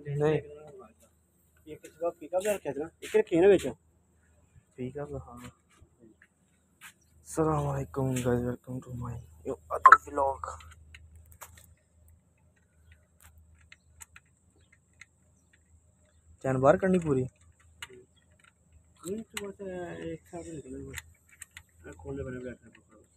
नहीं ये किस बात पिकअप रखे थे ना एक रखे ना बेच पिकअप हाँ। अस्सलाम वालेकुम guys, welcome to my new other vlog. चैन बाहर करनी पूरी नहीं तो बस एक साथ निकले खोलने बने बैठे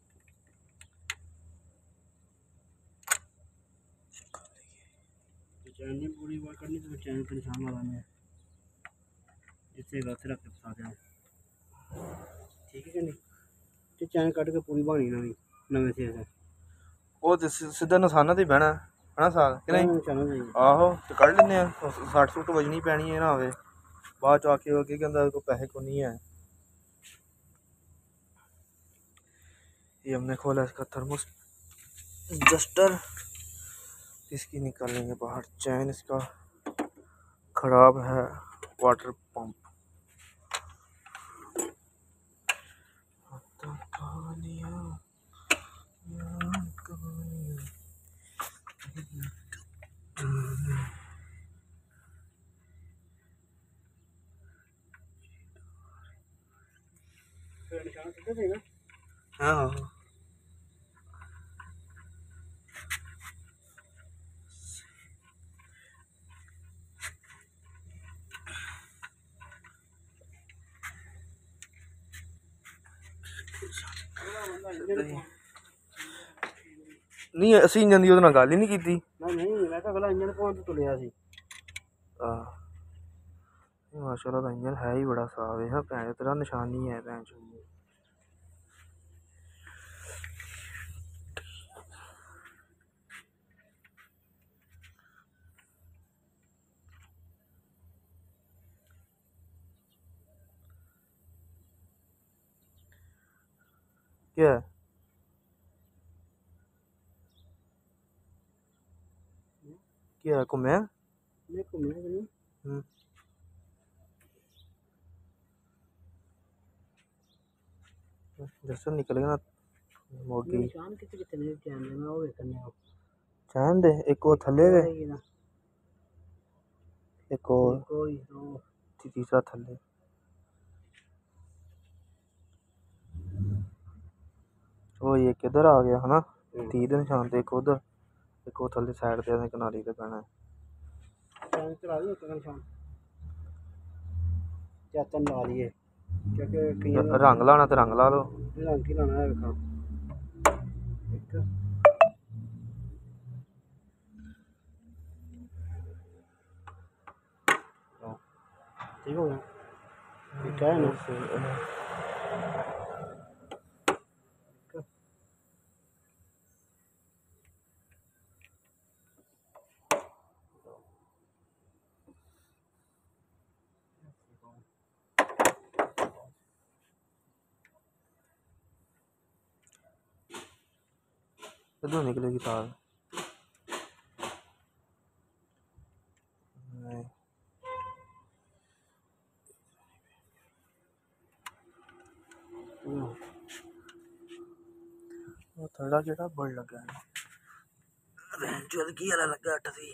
चैन नहीं पूरी बार करनी तो चैन का निशान लगाना है जिससे गलत रख के फंसा दें। ठीक है कि नहीं तो चैन कट के पूरी बनी नवी नवे सिरे से वो ते सीधा निशाना ते बहना है ना साल कि नहीं नहीं आहो तो कढ़ लेने 60 सूट बजनी पैनी है ना होवे बाद च आके कि कहंदा को पैसे को नहीं है। ये हमने खोला इसका थर्मोस जस्टर, इसकी निकालेंगे बाहर। चैन इसका खराब है, वाटर पंप निशान सीधे थे ना। हाँ नहीं ਅਸੀਂ ਇੰਜਨ ਦੀ ਉਹਦੇ ਨਾਲ ਗੱਲ ਹੀ ਨਹੀਂ ਕੀਤੀ। नहीं मैं तो अगला इंजन पहुंच तो लिया सी माशाल्लाह का इंजन है ही बड़ा साफ है। भैन तेरा निशान नहीं है भैन चो। क्या है क्या घूमे जस्ट निकल गया ना मोगी निशान कितने कितने कैमरे में वो देखने हो चैन दे एक वो थल्ले वे एक और कोई तीसरा थल्ले वो ये किधर आ गया है ना 30 निशान ते एक उधर एक वो थल्ले साइड ते कनाली ते पैना चैन चला दी एक निशान चैतन ला लिए क्योंकि रंग लाना ते रंग ला लो रंग ही लाना है देखा एक ठीक हो गया ठीक है ना किधर निकलेगी तार थोड़ा जेड़ा बड़ लगा है चल की वाला लगा 8 सी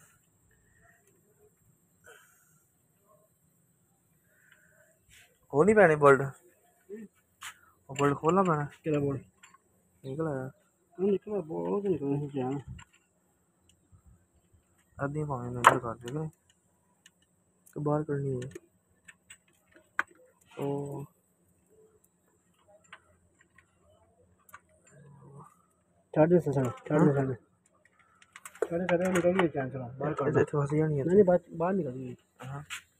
हो नहीं पैने बोल्ट बोल्ट खोलना पैना केड़ा बोल निकल आया निकला बहुत निकला जान आधी पानी में अंदर कर देगा तो बाहर करनी है तो साढ़े निकल गई चैन चला बाहर कर ऐसे तो हंसी नहीं है नहीं बाहर निकल गई हाँ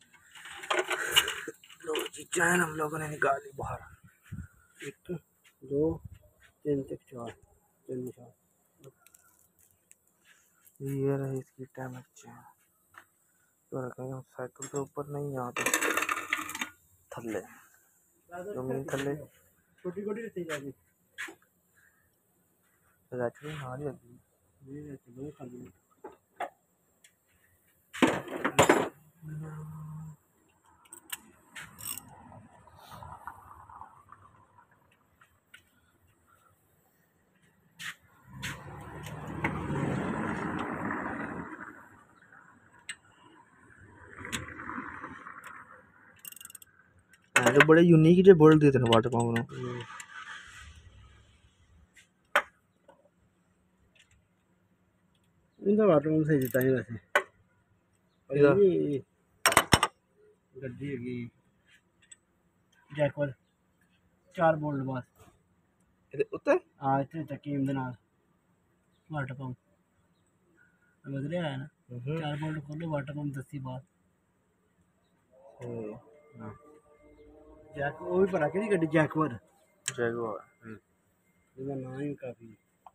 लो जी चैन हम लोगों ने निकाली बाहर 1 2 3 4 निशान ये रही इसकी डैमेज चैन तो रखेंगे साइकिल के ऊपर नहीं आते थल्ले जमीन थल्ले छोटी छोटी रहती जाएगी रचनी हाँ जी ये रहती है खाली जो बड़े यूनिक जे बोल्ट देते हैं वाटर पंप ਨੂੰ इनका वाटर पंप सही देता है वैसे ਇਹਦਾ ये गड्डी हैगी जैकवल 4 बोल्ट बस ਇਹਦੇ ਉੱਤੇ हाँ इतने तकीम दे नाल वाटर पंप बदले आया ना 4 बोल्ट खोलो वाटर पंप 10 बात हाँ जैक वो भी भरा कि गड्डी जैकवर जैगुआर ਇਹਦਾ ਨਾਂ ਹੀ ਕਾਫੀ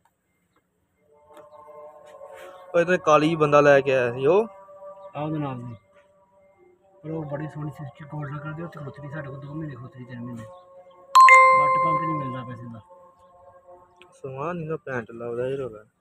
ਉਹ ਤੇ ਕਾਲੀ ਬੰਦਾ ਲੈ ਕੇ ਆਇਆ ਸੀ ਉਹ ਆ ਉਹਦੇ ਨਾਲ ਦੀ ਪਰ ਉਹ ਬੜੀ ਸੋਹਣੀ ਸਿਸਟਮ ਕੋਡ ਲੱਗ ਕਰਦੀ ਉੱਥੇ ਖੋਤਰੀ ਸਾਡੇ ਕੋਲ 2 ਮਹੀਨੇ ਖੋਤਰੀ 3 ਮਹੀਨੇ ਵਾਟਰ ਪੰਪ ਨਹੀਂ ਮਿਲਦਾ ਪੈਸੇ ਦਾ ਸਮਾਨ ਨਹੀਂ ਨਾ ਪੈਂਟ ਲਾਉਂਦਾ ਇਹ ਰੋਗਾ